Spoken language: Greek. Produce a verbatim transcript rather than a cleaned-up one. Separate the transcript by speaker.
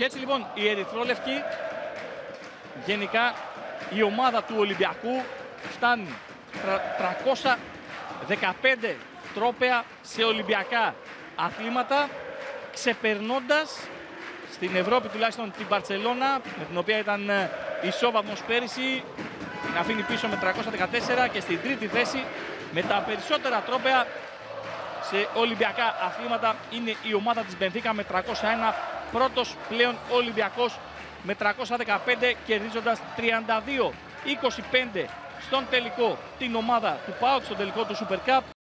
Speaker 1: Και έτσι λοιπόν η ερυθρόλευκη, γενικά η ομάδα του Ολυμπιακού, φτάνει τριακόσια δεκαπέντε τρόπαια σε Ολυμπιακά αθλήματα, ξεπερνώντας στην Ευρώπη τουλάχιστον την Μπαρτσελώνα, με την οποία ήταν ισόβαθμος πέρυσι, την αφήνει πίσω με τριακόσια δεκατέσσερα, και στην τρίτη θέση με τα περισσότερα τρόπαια σε Ολυμπιακά αθλήματα είναι η ομάδα της Μπενφίκα με τριακόσια ένα, πρώτος πλέον Ολυμπιακός με τριακόσια δεκαπέντε, κερδίζοντας τριάντα δύο είκοσι πέντε στον τελικό την ομάδα του ΠΑΟΚ, στον τελικό του Super Cup.